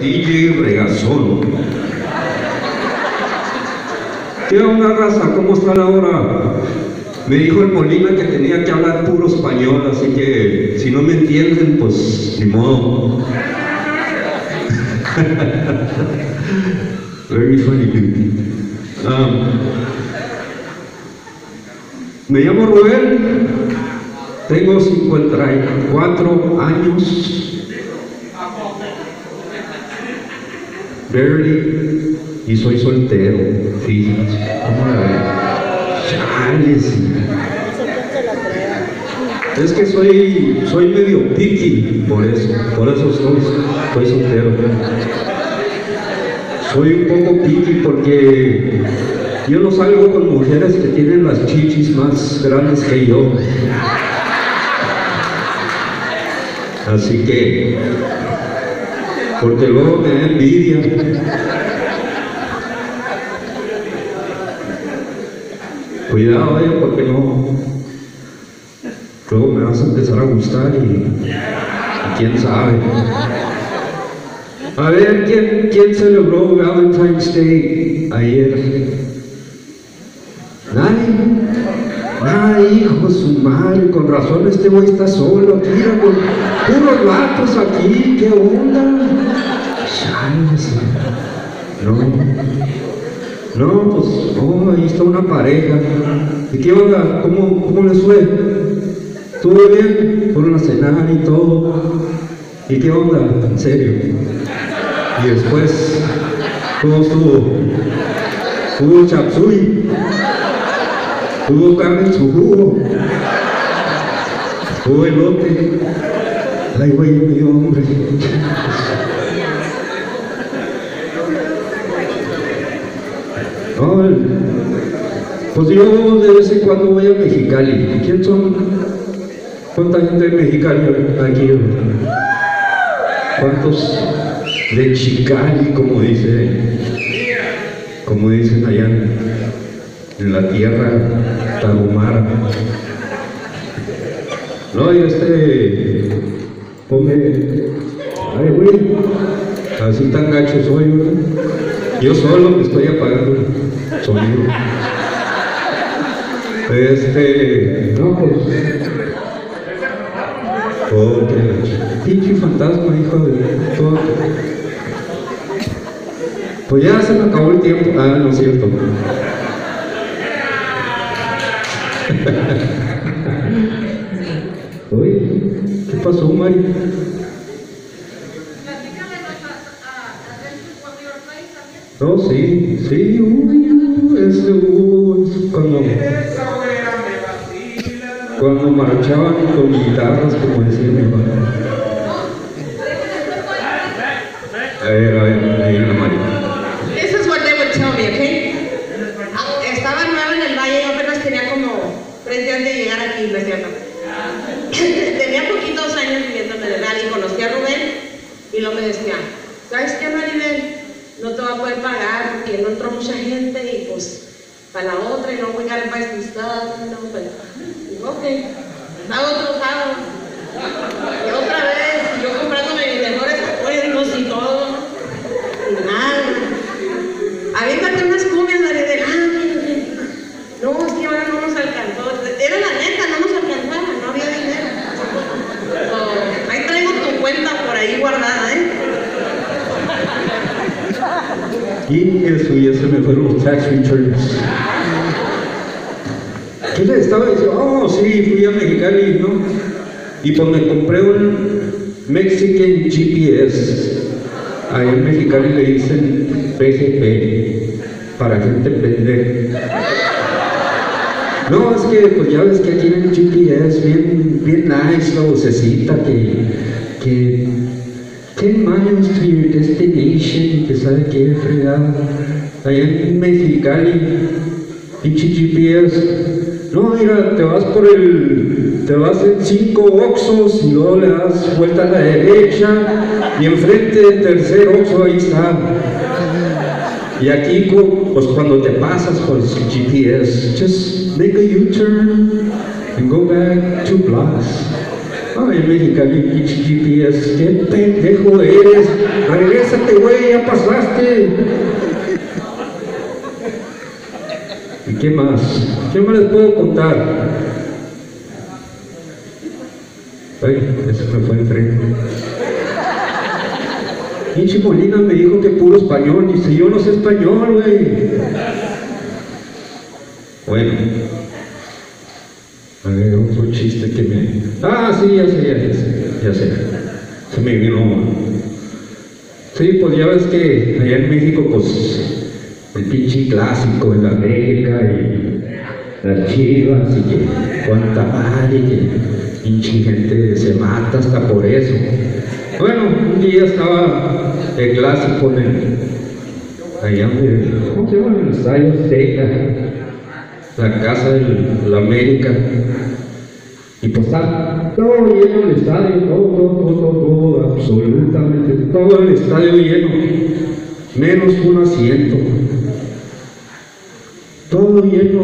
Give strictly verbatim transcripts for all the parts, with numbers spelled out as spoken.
D J Regazón. ¿Qué onda, raza? ¿Cómo están ahora? Me dijo el Molina que tenía que hablar puro español, así que si no me entienden, pues ni modo. Very funny dude. Um, me llamo Rubén, tengo cincuenta y cuatro años, barely, y soy soltero. Fíjense, ¿cómo la ven? Chales. Es que soy, soy medio picky, por eso, por eso soy, soy soltero. Soy un poco picky porque yo no salgo con mujeres que tienen las chichis más grandes que yo. Así que, porque luego me da envidia. Cuidado, eh, porque no. Luego me vas a empezar a gustar y, y quién sabe. A ver, ¿quién, quién celebró Valentine's Day ayer? Nadie. Nadie, hijo de su madre, con razón este güey está solo, tira con puros vatos aquí, ¿qué onda? Chales. No. No, pues, oh, ahí está una pareja. ¿Y qué onda? ¿Cómo, cómo les fue? ¿Estuvo bien? Fueron a cenar y todo. ¿Y qué onda? ¿En serio? Y después, ¿cómo estuvo? ¿Hubo chapsui? ¿Hubo carne en su jugo? ¿Hubo elote? Ay, güey, me dio hambre. No, pues yo de vez en cuando voy a Mexicali. ¿Quién son? ¿Cuánta gente de Mexicali aquí? ¿Cuántos de Chicali, como dice, como dicen allá en la tierra tarahumara? No, y este, ponme, ay güey, así tan gacho soy, ¿verdad? Yo solo me estoy apagando el sonido. Este, no, pues, oh, qué pinche fantasma, hijo de todo. Pues ya se me acabó el tiempo. Ah, no es cierto. Oye, ¿qué pasó, Mari? No, sí, sí, uh, ese uh, cuando, cuando marchaban con guitarras, como decía mi hermano. A ver, a ver, ahí la María. This is what they would tell me, okay? Estaba nueva en el valle, yo apenas tenía como tres días de llegar aquí, ¿no es cierto? Tenía poquitos años viviendo en el valle y conocí a Rubén y luego me decía, ¿sabes qué, Maribel? No te va a poder pagar porque no entró mucha gente y pues para la otra y luego we gotta buy some stuff, no, pero ok, hago otro pago y otra vez yo comprándome mis mejores acuerdos y todo y nada. Aviéntate unas cumbias, Maribel. Ah, no, es que ahora no nos alcanzó, era la neta, no nos alcanzaba, no había dinero. So, ahí traigo tu cuenta por ahí guardada, ¿eh? Y eso, y ese me fueron los tax returns. ¿Qué le estaba diciendo? Oh, sí, fui a Mexicali, ¿no? Y pues me compré un Mexican G P S. Ahí en Mexicali le dicen P G P, para gente pendeja. No, es que pues ya ves que aquí en el G P S bien, bien nice, la vocecita que, que ten miles to your destination, que sabe qué fregado. Allá en Mexicali, pinche G P S. No, mira, te vas por el, te vas en cinco Oxxos y luego le das vuelta a la derecha y enfrente del tercer Oxxo ahí está. Y aquí, pues cuando te pasas por el G P S, just make a U-turn and go back two blocks. Ay, Mexicali, pinche G P S, qué pendejo eres. Regrésate, güey, ya pasaste. ¿Y qué más? ¿Qué más les puedo contar? Ay, ese me fue el tren. Pinche Molina me dijo que puro español, dice, yo no sé español, güey. Bueno. A ver, otro chiste que me... Ah, sí, ya sé, ya sé, ya sé. Se me vino. Sí, pues ya ves que allá en México, pues, el pinche clásico, el América y las Chivas y que cuánta madre, y que pinche gente se mata hasta por eso. Bueno, un día estaba el clásico en el... allá donde... ¿Cómo se llama? En el Estadio Azteca, la casa del América, y pues está todo lleno el estadio, todo, todo, todo, todo, todo, absolutamente todo el estadio lleno, menos un asiento, todo lleno,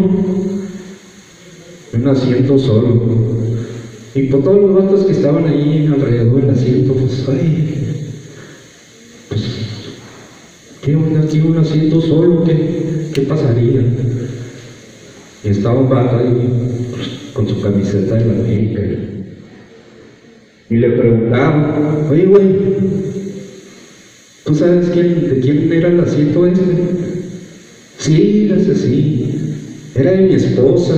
un asiento solo, y por todos los vatos que estaban ahí alrededor del asiento, pues, ay, pues, ¿qué onda aquí un asiento solo? ¿Qué, qué pasaría? Y estaba un vato ahí pues, con su camiseta de la América y, y le preguntaba, oye güey, ¿tú sabes quién, de quién era el asiento este? Sí, ese sí, era de mi esposa.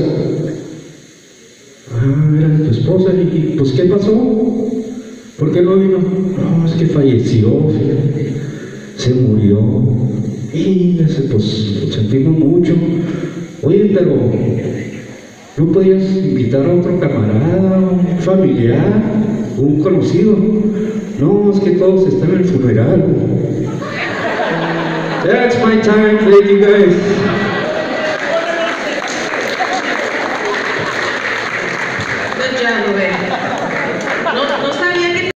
Ah, era de tu esposa, y pues ¿qué pasó? ¿Por qué no vino? No, es que falleció, fíjate, se murió. Y ese, pues sentimos mucho. Oye, pero ¿no podías invitar a otro camarada, un familiar, un conocido? No, es que todos están en el funeral. That's my time, thank you guys. Good job, Rubén.